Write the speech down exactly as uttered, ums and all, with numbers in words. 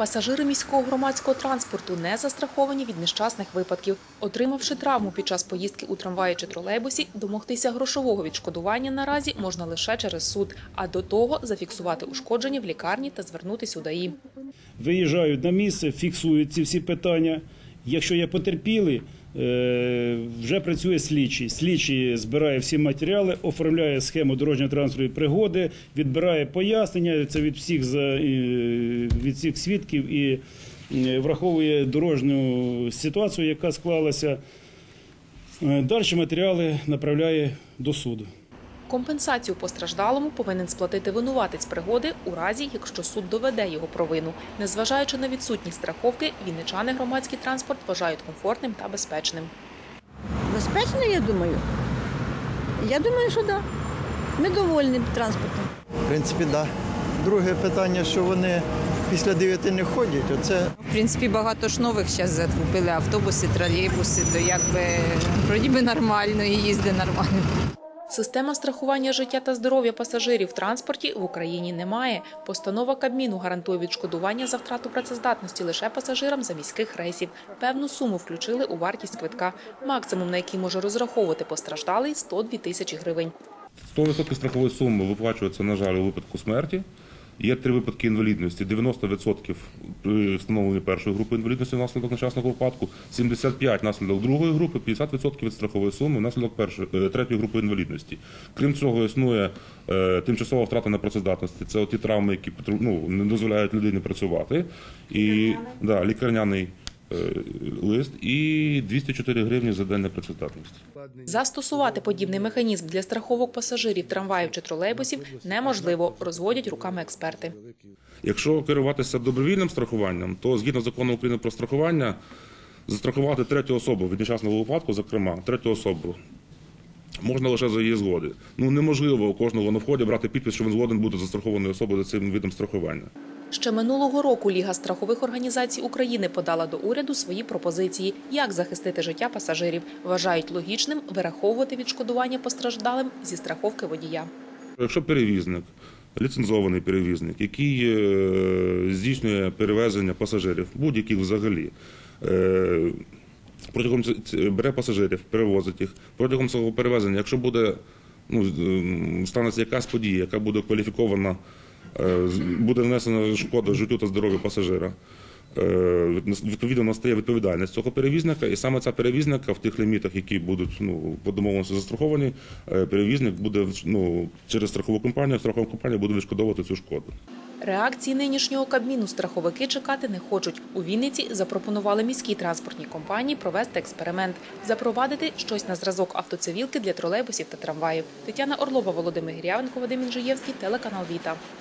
Пасажири міського громадського транспорту не застраховані від нещасних випадків. Отримавши травму під час поїздки у трамваї чи тролейбусі, домогтися грошового відшкодування наразі можна лише через суд, а до того зафіксувати ушкодження в лікарні та звернутися у ДАІ. Виїжджають на місце, фіксують ці всі питання. Якщо є потерпілі, вже працює слідчий. Слідчий збирає всі матеріали, оформляє схему дорожньо-транспортної пригоди, відбирає пояснення це від всіх, від всіх свідків і враховує дорожню ситуацію, яка склалася. Далі матеріали направляє до суду. Компенсацію постраждалому повинен сплатити винуватець пригоди у разі, якщо суд доведе його провину. Незважаючи на відсутність страховки, вінничани громадський транспорт вважають комфортним та безпечним. Безпечно, я думаю. Я думаю, що так. Ми довольні транспортом. В принципі, так. Друге питання, що вони після дев'яти не ходять. Оце... В принципі, багато ж нових зараз закупили автобуси, тролейбуси, то якби вроді би нормально і їздить нормально. Система страхування життя та здоров'я пасажирів в транспорті в Україні немає. Постанова Кабміну гарантує відшкодування за втрату працездатності лише пасажирам заміських рейсів. Певну суму включили у вартість квитка. Максимум, на який може розраховувати постраждалий – сто дві тисячі гривень. сто відсотків страхової суми виплачується, на жаль, у випадку смерті. Є три випадки інвалідності. дев'яносто відсотків при встановленні першої групи інвалідності внаслідок нещасного випадку, сімдесят п'ять відсотків внаслідок другої групи, п'ятдесят відсотків від страхової суми внаслідок першої, третьої групи інвалідності. Крім цього, існує е, тимчасова втрата непрацездатності. Це ті травми, які ну, не дозволяють людині працювати. І, да, лікарняний лист і двісті чотири гривні за день непрацездатності. Застосувати подібний механізм для страховок пасажирів трамваїв чи тролейбусів неможливо, розводять руками експерти. Якщо керуватися добровільним страхуванням, то згідно закону України про страхування, застрахувати третю особу від нещасного випадку, зокрема, третю особу, можна лише за її згоди. Ну, неможливо у кожного на вході брати підпис, що він згоден бути застрахованою особою за цим видом страхування. Ще минулого року Ліга страхових організацій України подала до уряду свої пропозиції, як захистити життя пасажирів. Вважають логічним вираховувати відшкодування постраждалим зі страховки водія. Якщо перевізник, ліцензований перевізник, який здійснює перевезення пасажирів, будь-яких взагалі, протягом бере пасажирів, перевозить їх, протягом цього перевезення, якщо буде, ну, станеться якась подія, яка буде кваліфікована, буде внесена шкода життю та здоров'ю пасажира, відповідно настає відповідальність цього перевізника, і саме ця перевізника в тих лімітах, які будуть, ну, по домовленості застраховані, перевізник буде, ну, через страхову компанію, страхова компанія буде відшкодовувати цю шкоду. Реакції нинішнього Кабміну страховики чекати не хочуть. У Вінниці запропонували міській транспортній компанії провести експеримент – запровадити щось на зразок автоцивілки для тролейбусів та трамваїв. Тетяна Орлова, Володимир Гірявенко, Вадим Інжиєвський, телеканал Віта.